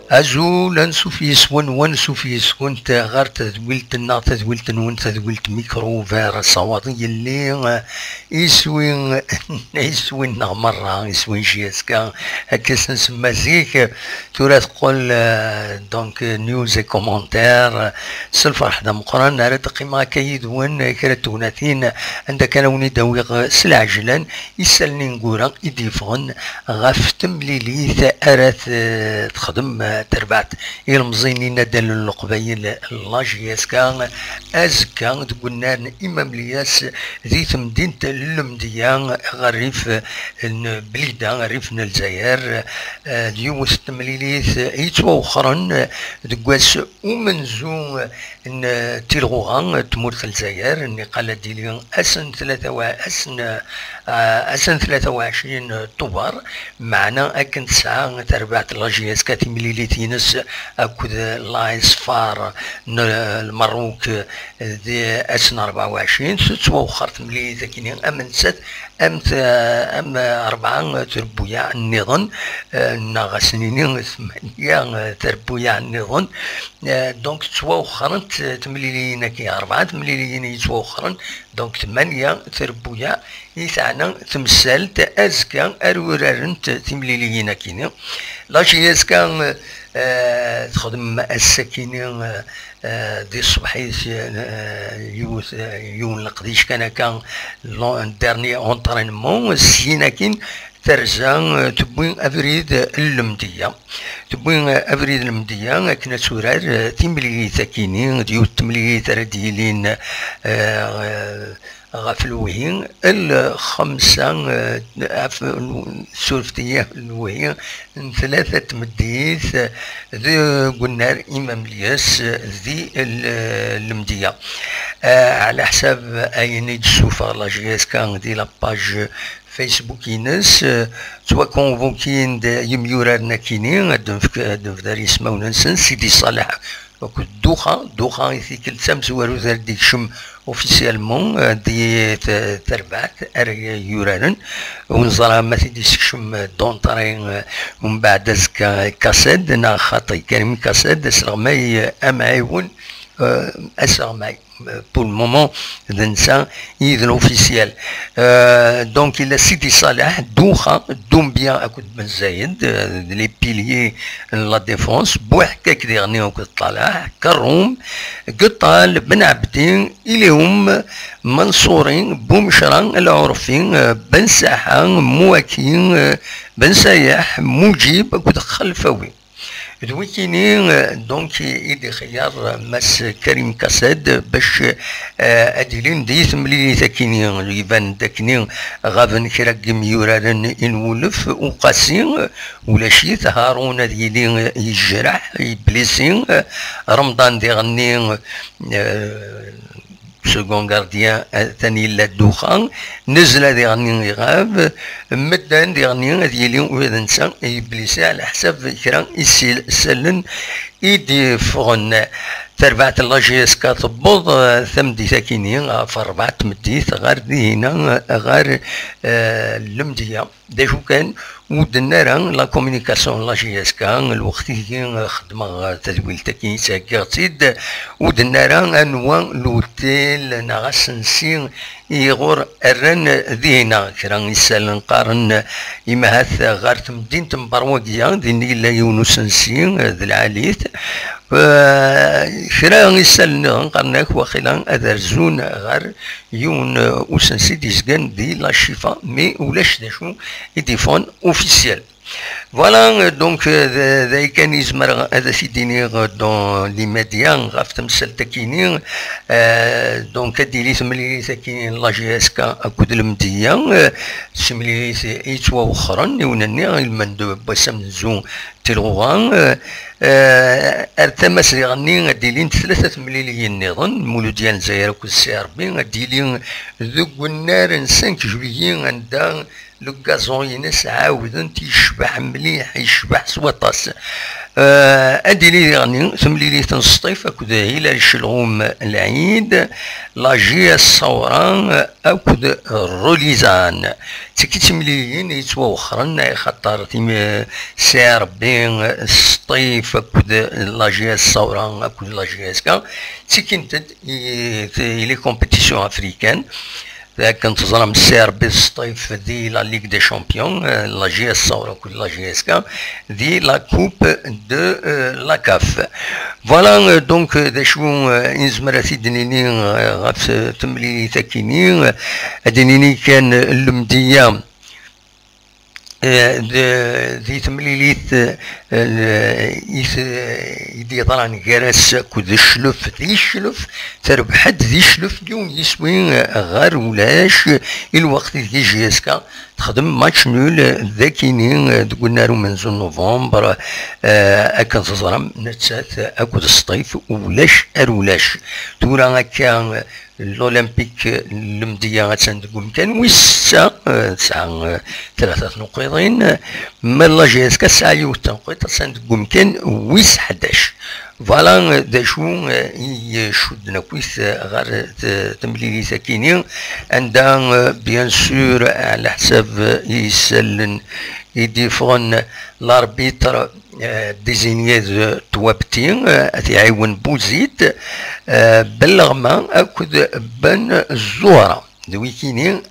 أزول أنسوف يسون ونسوف يسون غير تذويلت النا تذويلت نون تذويلت ميكرو فار صواتي اللي يسوي يسوي مرة يسوي جيسكا هكا نسمى زيك تورا تقول دونك نيوز كومونتير سلف حدا مقرن نهار تقيمة كيدون كرات توناتين عندك انا وني داوي سلعجلان يسالني نقورا يديفون غاف تمليليث ارات تخدم تربعت المزينين دال القبايل لاجياسكا ازكا تقولنا امام لياس ذي مدينة المديان غريف بليده غريف الجزائر ديوث تمليليث يتوخرن دكواس ومنزو تيلغوغا تمورث الجزائر اني قال ديلي اسن 23 طوبر معنا اكن تسعة تربعت لاجياس كاتي مليليتينس اكد لايس فار المروك دي اسن 24 تتوخرت ملي ذاكيني امنست ام 4 تربويا النظام ناغسنيني 8 تربويا النظام دونك توخرت تمليلينا كي 4 تمليلينا يتوخرن دونك 8 تربويا يثعنا تمثال ازكا ارورارنت تمليلينا كيني لاشي ازكا تخدم السكينة دي الصبحيت يون القديش كان ديرني اونطرينمون سيناكين ترجع تبوين افريد المدية كنا سورار تملي ثكينين ديو تملي ترديلين غفلوهين الخمسة سورفتية الوهين 3 مديث ذي قلنا إمام لياس ذي المدية على حساب أين تشوفها لاجياس كان دي لاباج فيسبوك ينس توا كونفوكين يميورارنا كينين دنف داري اسمه ننسن سيدي صالح وكل دوخا يثيكل تامس وارو ذا ديك شم اوفيسيالمون دي تربعت يورارن ونزرها ما تيديش شم دونطرين ومن بعد كاسد نا خاطي كريم كاسد اسرغماي امعيون اسرغماي pour le moment d'insa il officiel donc il a Sidi Salah Douha Doumbia à coup de Ben Zayed les piliers de la défense بوحكاك dernier au طلع كروم قطال بن عبدين اليوم منصورين بومشران العرفين بن ساحان مواكين بن سايح مجيب كود خلفوي دويكيني دونك يدي خيار مس كريم كاسد باش اديلين ديث ملي ثاكيني يبان داكني غافن كراك ميورارن انولف وقاسين ولا شي هارون ديالي يجرح يبليسين رمضان ديغني سكون غارديان ثاني لا الدخان نزل ديغني غاب مدان ديغني ديالي وذنسا يبليسي على حساب كرا يسلن يدي فغن تربعت لاجيس كتبوض ثمدي ثاكيني في 4 مديث غير هنا غير المدية داجو كان ودنا لا كومونيكاسيون لاجيس كان الوقت كي خدمة تدويل تاكين ساكيرتيد ودنا انواع لوتيل ناغاس نسي يغور الرن ذينا كرا يسال قارن يمهث غير مدينة مبروكية ديني لا يونس نسي ذي العاليث كرا يسالنا قرناك وخيلا ادرزون غير يون وسنسي ديزكان دي لا شيفا مي ولاش داشو يديفون اوفيسيال فوالا دونك ذا كان يزمر هذا سيديني دون لي ميديا غاف تمثل تاكيني دونك ديلي ثملي تاكيني لاجياسكا اكود المدية سملي يتوا وخرن يونني المندوب بسم زون تلغوان ارتمس يغني ديلين 3 مليون نظن مولوديان الجزائر كل سي ربي ديلين ذوك النار 5 جويي عندها لو غازوينس عاود تيشبح مليح يشبح سواطاس ادي لي يعني ثمليلي تنصطيف اكد هلال الشلغوم العيد لاجي الصوران اكد الروليزان تكي تمليين يتوخرن خاطر سي ربي الصطيف اكد لاجي الصوران اكد لاجي اسكا تكي نتد لي كومبيتيسيون افريكان كنت تظلم السير بالصيف دي لا ليغ دي شامبيون لا جي اس ولا كل لا جي اس كا دي لا كوب دو لا كاف فوالا دونك دا شو انزمر تيدنيني غاف تملي تاكيني ادنيني كان المديه ذي تمليليت يدي طلعن كراس كود الشلف ذي الشلف تربحت ذي الشلف اليوم يسوي غير ولاش الوقت ذي جيسكا تخدم ماتش نول ذاكيني قلنا له منذ نوفمبر اكن تزرم نتسات اكود الصيف ولاش ارولاش تورا هكا الأولمبيك المدية غتساندكم كان ويسا تسعة ثلاثة نقيضين مالا جيسكا ساعة يوتنقيط تساندكم كان ويس 11 فوالا داشو يشدنا كويس غير تمليلي ساكينين عندها بيان سور على حساب يسلن يديفون لاربيتر ديزينيي توابتين تيعاون بوزيد بالغما اكد بن الزهره دويكيني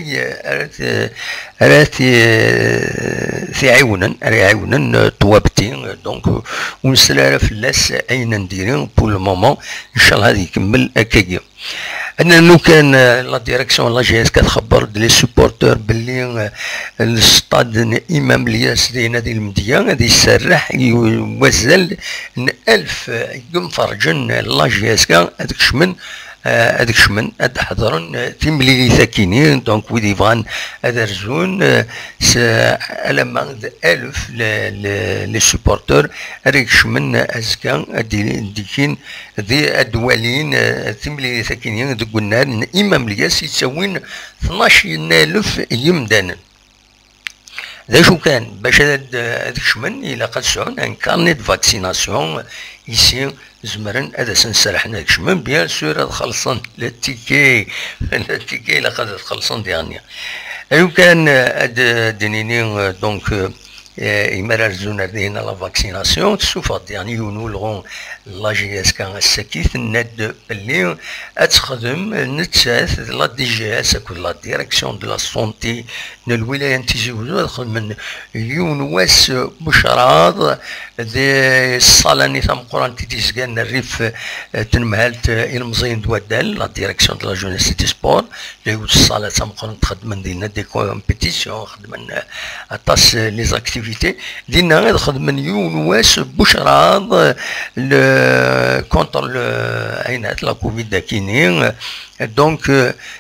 يعاونن توابتين دونك ونسلا فلاس اين نديرين بور لو مومون ان شاء الله غادي يكمل هكاكيا انا لو كان لا ديريكسيون لا جي اس كتخبر لي سوبورتور باللي الستاد امام الياس ديال نادي المديه غادي يسرح يوزل 1000 ينفرجن لا جي اس كا هذاك شمن هذاك شمن هاد حضرن تيملي ساكنين دونك ويدي فان هذا رزون لما 1000 لي سوبورتور هذاك شمن ازكا ديكين ذي الدوالين تيملي ساكنين دوك قلنا امام الياس يتساوين 12000 يمدانا ذا شو كان باش هذاك شمن الى قد سعون ان كارنيت فاكسيناسيون يسي زمرن هذا سنسرحنا هذاك شمن بيان سور هذا خلصن التيكي الى قد خلصن ديالنا لو كان هاد دينيني دونك يمرر زونا دينا لا فاكسيناسيون تسوفا يعني يونولغون لا جي اس كان السكيت الند اللي تخدم نتساث لا دي جي اس كل لا ديريكسيون دو لا سونتي الولايه نتيجيو من يونواس بشراض دي الصاله نظام قران تيزكان الريف تنمهالت المزين دوادال لا ديريكسيون دو لا جونيس دي سبور اللي هو الصاله تام قران تخدم دينا دي كومبيتيسيون خدم اطاس لي زاكتيفيتي دينا غير خدم يونواس بشراض كونتر عينات لا كوفيد كاينين دونك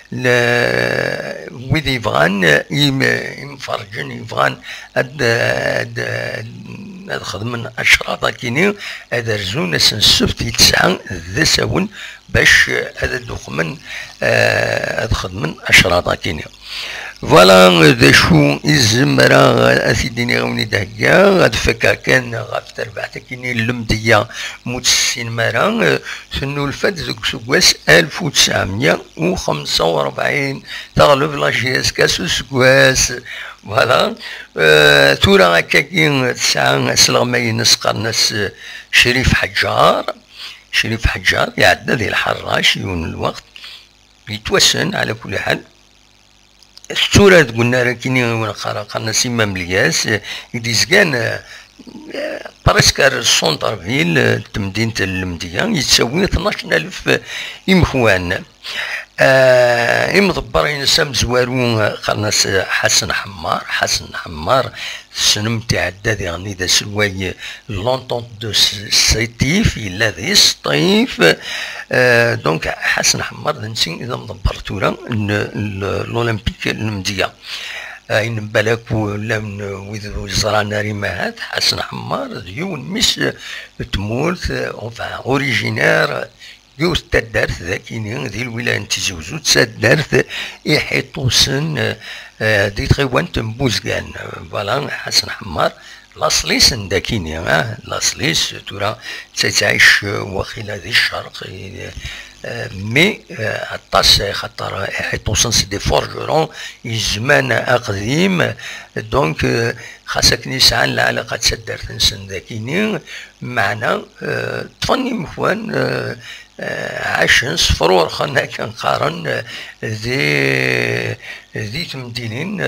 ويدي يبغان يمفرجن يبغان هاد خدمن اشراطا كاينين هذا رزون السبت يتسعى ذا ساون باش هذا دوخمن هاد خدمن اشراطا كاينين فوالا ذا شو الزمرة أثيديني غوني دهكا غاد فكا كان غاف تربحت كيني المدية متسين مرة سنو الفات ذوك سكواس 1945 تغلب لا جي اس كاسو سكواس فوالا تورا هكاكي تسعة سلغماين قرناس شريف حجار يعدى ذي الحراش يون الوقت يتوسن على كل حال الصورة قلنا راكيني قرنا سيما ملياس يديزكان برسكار سونتر فيل تمدينة المدية يتساوي 12000 إمخوان مضبرين سام زوارون قرنا حسن حمار سنم تعداد يعني ذا سلواي لونطونت دو سيتيف إلا ذي سطيف دونك حسن حمار نسين إذا مضبرتورا الأولمبيك المدية إن بالك ولا وذو زرانا ريمات حسن حمار ديون مش تمورت أوريجينير يوث تدارت ذاكيني ذي الولاية تيزي وزو تدارت يحيطوسن دي تغيوان تنبوزكان فوالا حسن حمار لاصليس نداكيني لاصليس تورا تعيش وخيلا ذي الشرق مي عطاس خاطر حيتوصن سي دي فورجرون يزمان اقديم دونك خاصك نسعى العلاقة تسدرت نسن ذاكيني معنا طفني مخوان عاشن صفرور خلنا كنقارن ذي تمدينين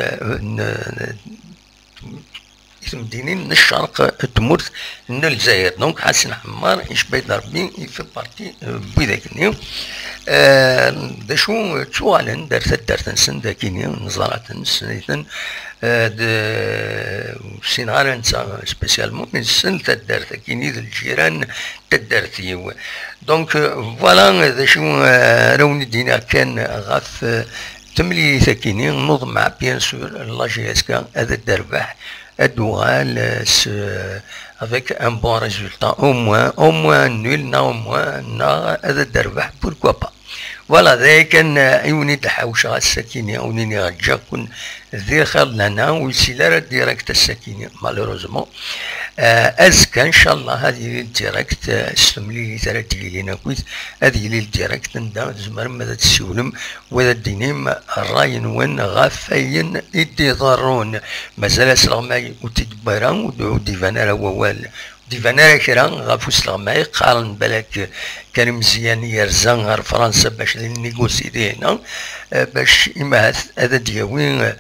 من الشرق تمرت من الجزائر دونك حسن حمار ايش بيد ربي يفي بارتي بذاك اليوم دا شو توالن دارت نسن داكيني نزارات نسنيتن سينغار نتا سبيسيالمون من السن تدارت كيني الجيران تدارتي دونك فوالا دا شو روني دينا كان غاف تملي ثاكيني نوض مع بيان سور لا جي اس كا هذا الدربح Doual avec un bon résultat, au moins nul, au moins pourquoi pas. Voilà, ذا كان يوني تحاوش السكينة ونيني غتجاكن ذي خير لنا ويسيلار ديريكت السكينة مالوروزمون أزكى إن شاء الله هذه الديريكت استملي ثلاث لينا كويس هذه الديريكت ندا زمر ماذا تسولم وذا الدينيم الراي وين غافين يدي ضرون مازال سلغماي وتدبران ودعو ديفانا ووال ديفانا كرا غافو سلغماي قارن بالك كان مزيان يرزان غير فرنسا باش نيغوسي دينا باش يماث هذا دياوين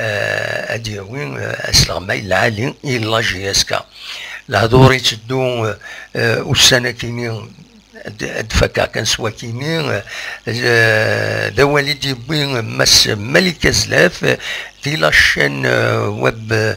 اسلغماي العالي إلا جي اس كا الهضور يتدو والسنة كيني دفكا كان سوا كيني دا والدي بوين مس ملكة زلاف دي لاشين ويب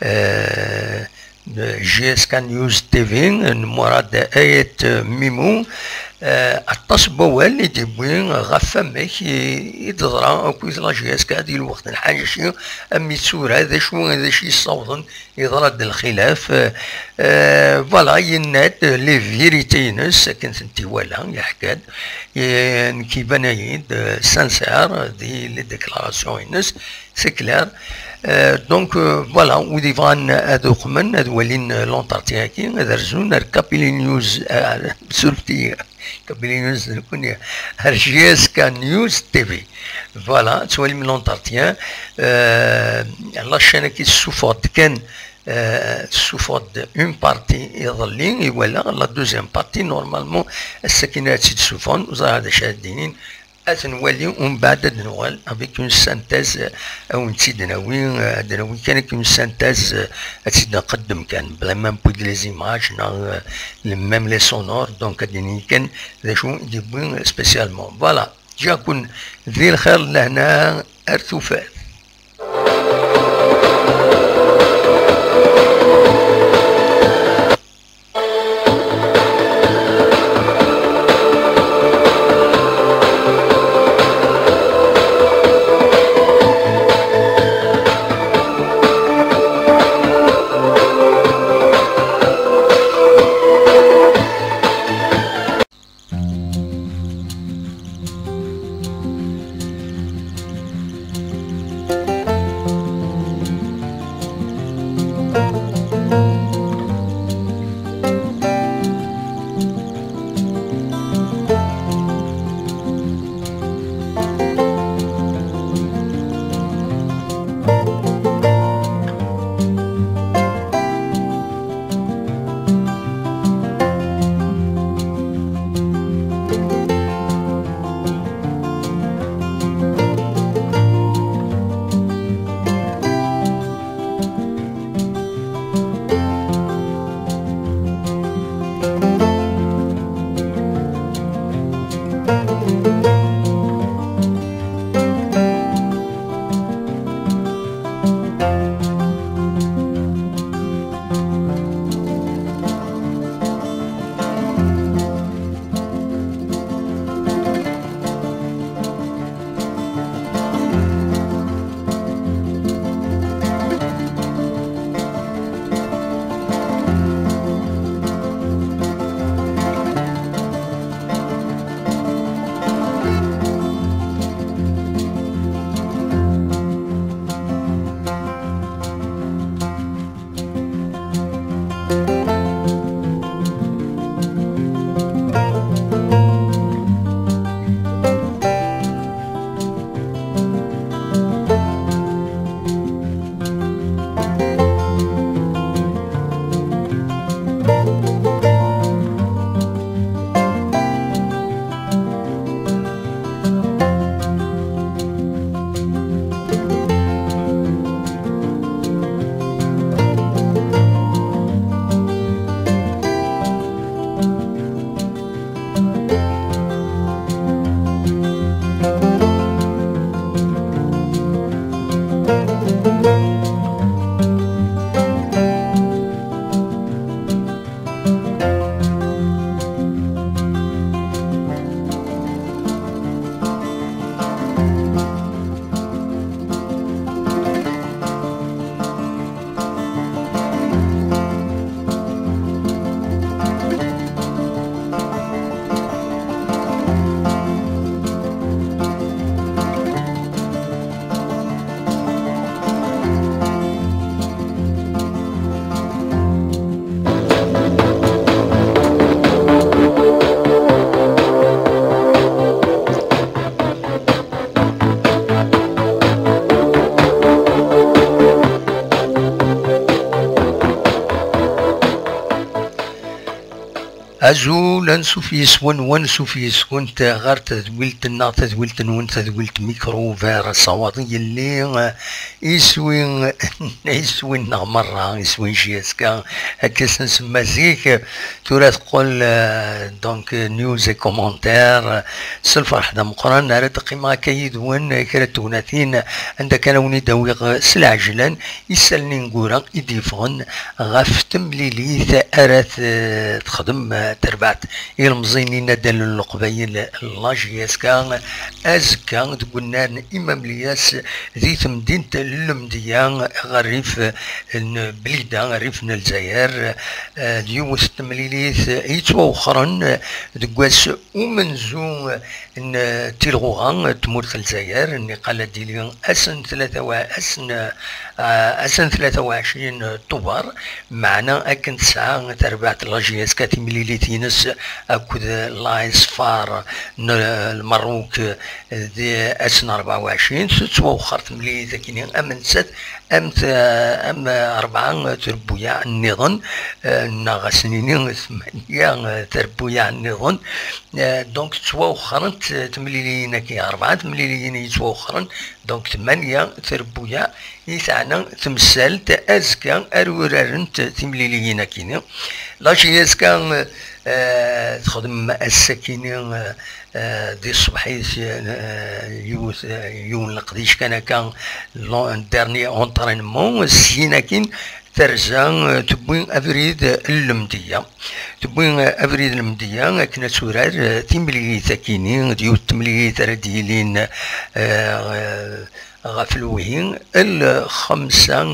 جي اس كا نيوز تيفي مراد آية ميمو عطاس بوال يدبوين غفا ماك يتضرا كويس لا جي اس كا ديال الوقت الحاجة شي امي تسور هذا شو هذا شي صوضن يضرد الخلاف فوالا ينات لي فيريتينس كنت انتي ولا يحكاد كيبان يد سانسير دي لي ديكلاراسيون ينس سي كلير دونك فوالا ودي فان هذوك من هذو ولين لونتارتيان كي هذا رزون كابيلي نيوز سورتي كابيلي نيوز نكون جي اس كا نيوز تي في فوالا تولي من لونتارتيان لا شين كي سوفورت كان سوفورت اون بارتي يظلين ولا لا دوزيام بارتي نورمالمون السكينات سوفون وزار هذا شادين أتنولي ومن بعد نوال افيك اون سانتاز او نتي دناوي كانت اون سانتاز تزيد نقدم كان بلا ما نبويد لي زيماج ميم لي سونور دونك هاديني كان ذا شو يجيبون سبيسيالمون فوالا جاكون ذي الخير لهنا ارتفات أزول أنسوف يسون ونسوف يسون غير تذويلتنا تذويلت نون تذويلت ميكرو فير صواتي اللي يسوي مرة يسوي جيسكا هكا نسمى زيك تورا تقول دونك نيوز كومونتير سلف حدا مقران راه تقيمة كيدون كراتوناتين عندك انا وني داوي سلعجلان يسالني نقورا يديفون غاف تمليليث ارات تخدم تربعت المزينين دال القبايل لاجياسكا ازكا تقولنا امام لياس ذي مدينة المديان غريف بليده غريف الجزائر ديوث تمليليث يتوخرن دكواس ومنزو تيلغوغان تمورت الجزائر اني قال ديلي اسن 23 طوبر معنا اكن تسعة تربعة لاجياس كاتي مليليتينس اكد لايس فار المروك دي اسن 24 تتوخرت مليليث كيني امن ست ام 4 تربويا النظام ناغسنين 8 تربويا النظام دونك توخرت تمليلين كي 4 تمليلين يتوخرن دونك 8 تربويا يسعنا تمثلت ازكا ارورارنت تمليلين كينا لاشي ازكا تخدم السكينين دي الصبحيت يون القديش كان ديرني اونطرينمون سيناكين ترجع تبوين افريد المدية افريد المدية كنا سورار تملي ثكينين ديو تملي ترديلين غفلوهين الخمسة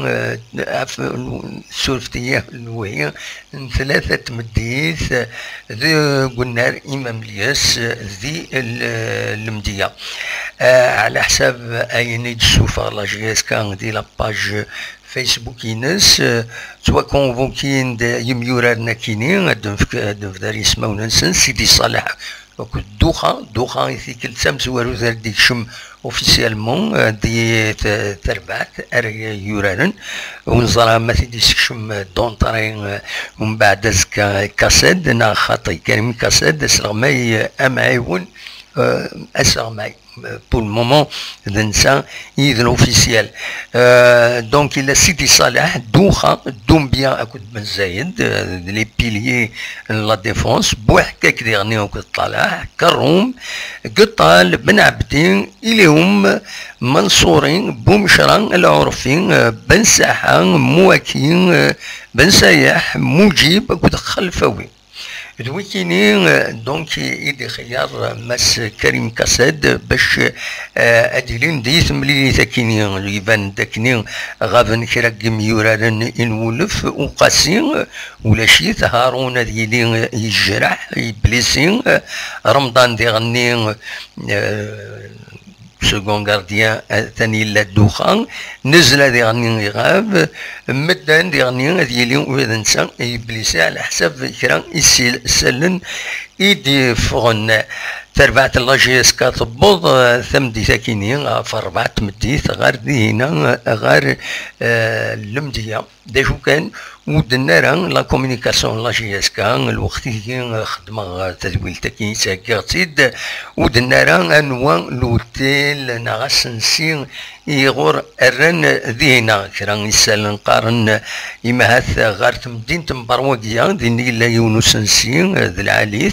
سورفتية الوهين 3 مديث ذي قلنا إمام لياس ذي المدية على حساب أين تشوف لاجياس كان دي لاباج فيسبوك ينس توا كونفوكين يميورارنا كينين داري يسماو ننسن سيدي صالح دوخا يثيكل سامس وارو ذا ديك شم اوفيسيالمون دي تربعت اري يورارن ونزرا ما تيدي شم دونطرين ومن بعد كاسد نا خاطي كريم كاسد سلغماي امعيون اسلغماي pour le moment d'instant il est officiel donc il a Sidi Salah Douha Doumbia à coup de Ben Zayed les piliers de la défense بوحكاك ديرني وكد طلع كروم قطال بن عبدين اليوم منصورين بومشران العرفين بن ساحة مواكين بن سايح مجيب كد خلفوي دويكيني دونك يدي خيار مس كريم كاسد باش اديلين ديث ملي ثاكيني يبان داكني غابن كراك ميورارن انولف وقاسين ولا شي هارون ديالي يجرح يبليسين رمضان ديغني سكون غارديان ثاني لا الدخان نزل ديغني غاب مدان ديغني ديالي وذنسا يبليسي على حساب كرا يسلن يدي فغن تربعت لاجيس كتبوض ثمدي ثاكيني في 4 مديث غير دي هنا غير المدية داجو كان ودنا راه لا كومونيكاسيون لاجيس كان الوقت اللي خدمه تدويل تاكين ساكيرتيد ودنا راه انواع لوتيل ناغاس نسي يغور الرن دينا كرا يسال نقارن يمهث غير مدينة مبروكية ديني لا يونس نسي ذي العاليث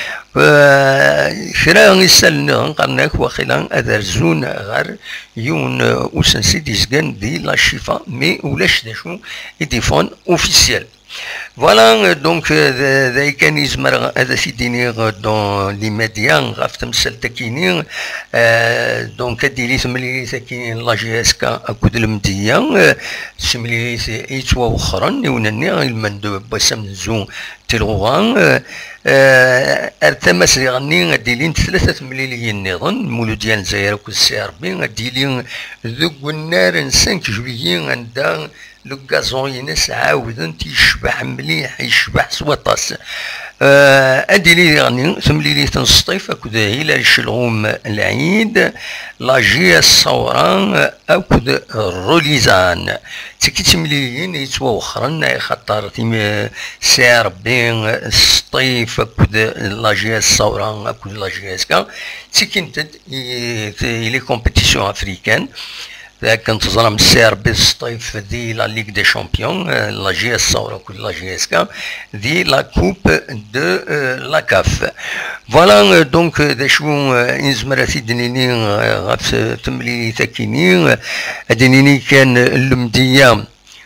كرا يسالنا نقارناك واخيلا ادرزون غير يون وسنسي ديزكان دي لا شيفا مي ولاش داشو يديفون اوفيسيال فوالا دونك ذا كان يزمر هذا سيديني دون لي ميديا غاف تمثل تاكيني دونك ديلي ثملي تاكيني لاجياسكا اكود المدية سملي ايتوا وخرن يونني المندوب بسمزو تلغوان ارتمس يغني ديلين 3 مليون نظن مولوديان زاير كسي ربي ديلين ذوق النار 5 جويي عندها لو غازون ينس عاودن تيشبح مليح يشبح سواطاس اديلي يعني ثمليلي تنصطيف اكد هلال الشلغوم العيد لاجي الصوران اكد الروليزان تكي تمليلين يتوخرن خاطر سعر بين الصطيف اكد لاجي الصوران اكد لاجي اسكا تكنتد لي كومبيتيسيون افريكان كنت تزرم السير بالصيف دي لا ليغ دي شامبيون لا جي اس صورة كل لا جي اس كا دي لا كوب دو لا كاف فوالا دونك دا شو انزمراتي دنيني غاف تملي تاكيني دنيني كان المدية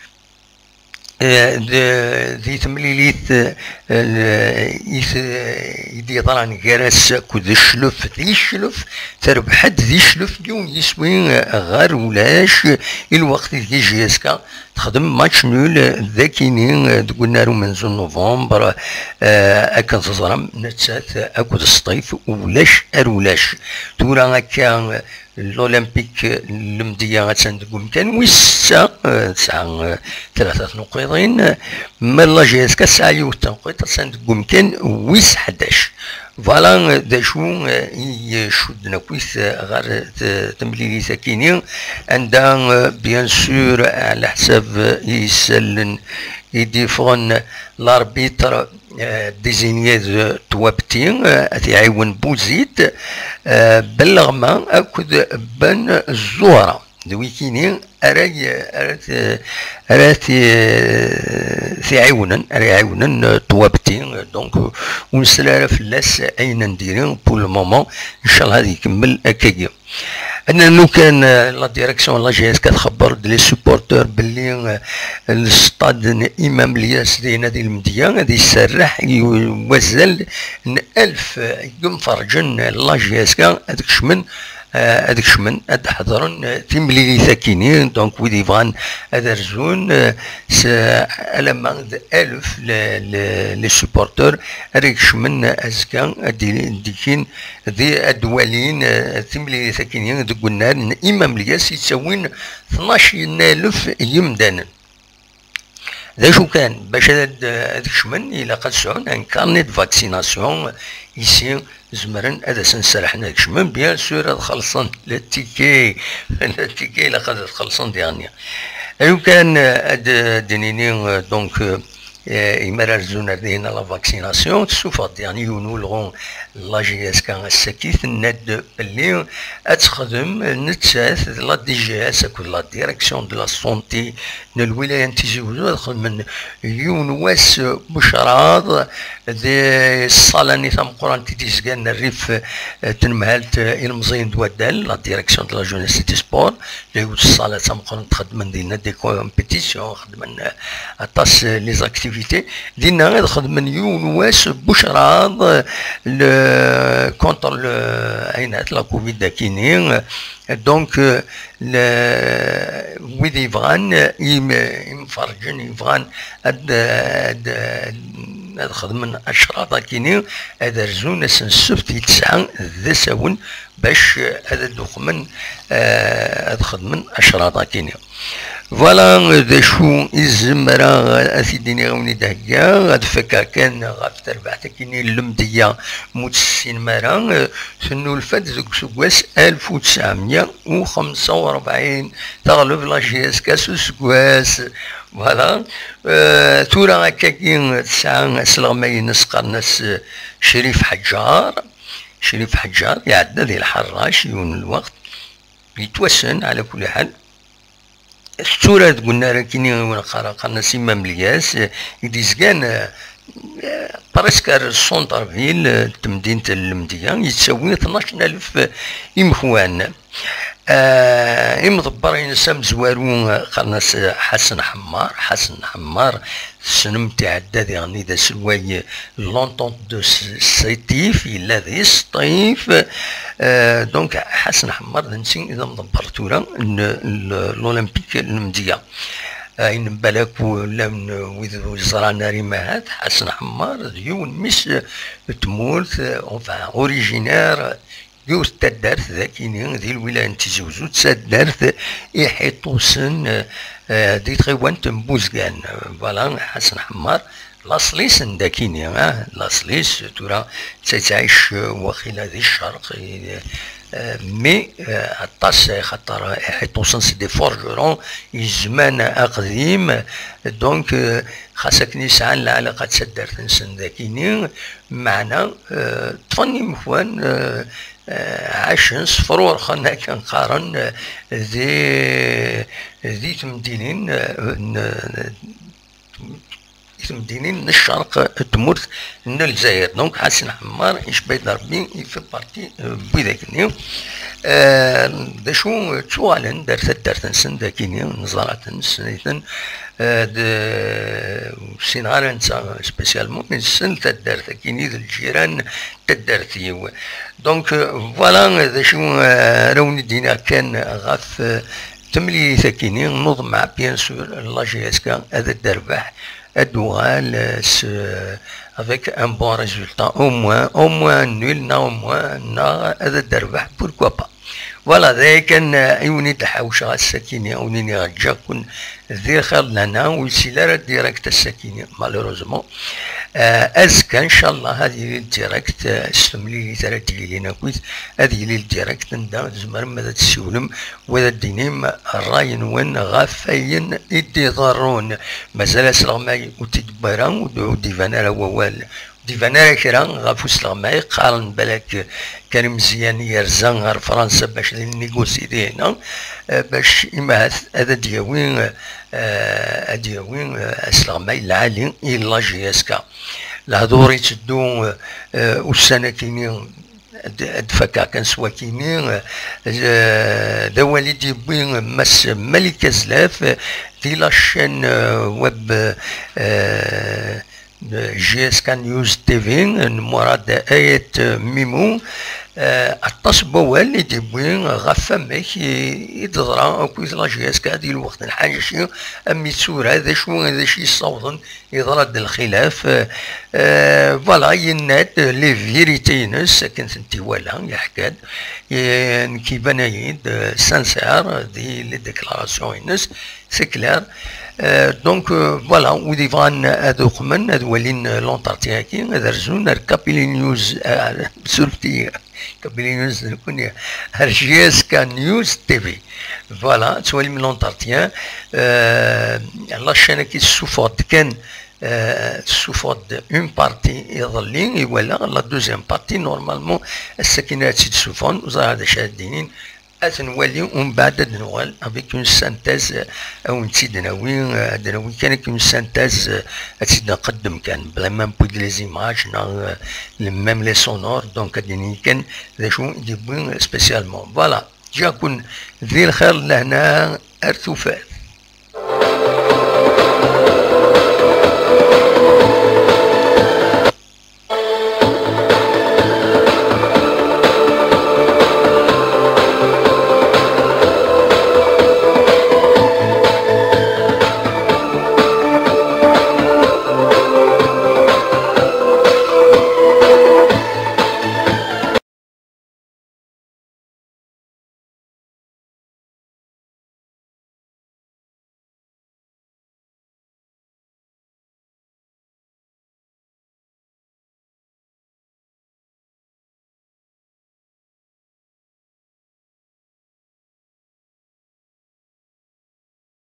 ذي تمليليت يدي طلعن كراس كود الشلف ذي الشلف تربحت ذي الشلف اليوم يسوي غير ولاش الوقت ذي جيسكا تخدم ماتش نول ذاكينين قلنا له منذ نوفمبر اكن تزرم نتسات اكود الصيف ولاش ارولاش تورا هكا الأولمبيك المدية غتساندكم كان ويسا تسعة ثلاثة نقيضين مالا جيسكا ساعة يوتنقيط تساندكم كان ويس 11 فوالا دا شو يشدنا كويس غير تمليلي ساكينين عندها بيان سور على حساب يسلن يديفون لاربيتر ديزينيز توابتين تعاون بوزيد بالرغم اكد بن الزهره دويكيني ارات يعاونن توابتين دونك ونسلا فلاس اين نديرين بول مومون ان شاء الله هذه يكمل هكاكيا انه كان لا ديريكسيون لا جي اس كتخبر لي سوبورتور باللي الستاد امام الياس ديال نادي المديه غادي يسرح يوزل 1000 ينفرجن لا جي اس كا هذاك الشمن هذاك الشمن هاد حضرن تيمليلي ساكنين دونك ويدي فان هذا رزون لما 1000 لي سوبورتور هذاك الشمن ازكا ديكين ذي الدوالين تيمليلي ساكنين دوك قلنا امام الياس يساوين 12000 يمدانا ذا شو كان باش هذاك الشمن الى قد سعون ان كارنيت فاكسيناسيون يسي زمرن هذا سنسرحنا هذاك الشمن بيان سور هاد خلصن التيكي الى قد خلصن ديالنا لو كان هاد دينيني دونك يمرر زونا دينا لا فاكسيناسيون تسوفا يعني يونولغون لا جي اس كان السكيت الند اللي تخدم نتساث لا دي جي اس كل لا ديريكسيون دو لا سونتي الولايه تيزوجو تخدم يونواس بشراض دي الصاله نظام قران تيزكان الريف تنمهالت المزين دوادال لا ديريكسيون دو لا جونيس تي سبور اللي هو الصاله تام قران تخدم دينا دي كومبيتيسيون خدم اطاس لي زاكتيفيتي دينا غير خدم يونواس بشراض كونتر عينات لا كوفيد داكينين دونك ويد يبغان يمفرجن يبغان هاد خدمن اشراط كينين هذا رزون السبت يتسعى ذا ساون باش هذا دوخمن هاد خدمن اشراط كينين فوالا ذا شو الزمرة أثيديني غوني دهكا غاد فكا كان غاف تربع تكيني اللمدية متسين مرة سنو الفات ذوك سكواس 1945 تغلب لا جي اس كاسو سكواس فوالا تورا هكاكي تسعة سلغماين نسقرناس شريف حجار يعدى ذي الحراش يون الوقت يتوسن على كل حال الصورة قلنا راه كاينين قرا سيما ملياس يديزكان بريسك سونتر فيل تمدينة المدية يتساوي 12000 إمخوان مضبرين سام زوارون قرناس حسن حمار سنم تعداد يعني ذا سلواي لونطونت دو سيتيف إلا ذي سطيف دونك حسن حمار نسين إذا مضبرتورا الأولمبيك المدية إن بالك ولا وذ زرانا ريمات حسن حمار ديون مش تمورت أوفا أوريجينار يوس تدارت ذاكينين ذي الولاية تزوزو تسدارت يحيطوسن دي تغيوان تنبوزكان فوالا حسن حمار لاصليس نداكيني لاصليس تورا تعيش وخيلا ذي الشرق مي عطاس خاطر حيتوصل سي دي فورجرون الزمان قديم دونك خاصك نسعى العلاقة تسدرت نسن ذاكيني معنا طفني مخوان عاشن صفرور خلنا كنقارن ذي تمدينين مدينين الشرق تمرت من الجزائر دونك حسن حمار ايش بيد ربي في بارتي بيداكني دا شو توالن درت نسن داكيني نزارات نسنيتن سينغار نتا سبيسيالمون من سن تدارت كيني الجيران تدارتي دونك فوالا دا شو روني دينا كان غاف تملي ثاكيني نوض مع بيان سور لا جي اس كا هذا الدرباح Doual avec un bon résultat, au moins nul, pourquoi pas. Voilà, ذا كان يوني تحوش على السكينة ونيني غجا كون ذي خير لنا والسيلارة ديريكت السكينة مالوروزمون أزكى إن شاء الله هذه الديريكت استملي ثلاثة لينا كويس هذه الديريكت ندا زمر ماذا تسولم وذا الدينيم الراين وين غافين يديضرون مازال سلغماي وتدبران وديفانا ووال ديفانا كرا غافو سلغماي قارن بالك كان مزيان يرزان غير فرنسا باش نيغوسي هنا باش إما هذا دياوين اسلغماي العالي إلا جي اس كا الهضور يتدو والسنة كيني دفكا كان سوا كيني دا والدي بوين مس ملك زلاف دي لاشين ويب جي اس كا نيوز تي في مراد آية ميمو عطاس بوال يدبوين غفا ماك يتضرا كويس لا جي اس كا ديال الوقت الحاجة شي امي تسور هذا شي صوضن يضرد الخلاف فوالا ينات لي فيريتينس كنت انتي ولا يحكاد كيبان يد سانسير دي لي ديكلاراسيون ينس سي كلار دونك فوالا ودي فان هذوك من هذو ولين لونتارتيان كي هذا رزون كابيلي نيوز سورتي كابيلي نيوز نكون جي اس كا نيوز تي في فوالا تولي من لونتارتيان لاشين كي سوفورت كان سوفورت اون بارتي يظلين ولا لا دوزيام بارتي نورمالمون السكينات تسوفون وزار هذا شادين أتنولي ومن بعد نوال افيك اون سانتاز او نتيد دناوي كانت اون سانتاز تزيد نقدم كان بلا ما نبود لي زيماج ميم لي سونور دونك هاديني كان ذا شو يجيبون سبيسيالمون فوالا جا كون ذي الخير لهنا ارتفات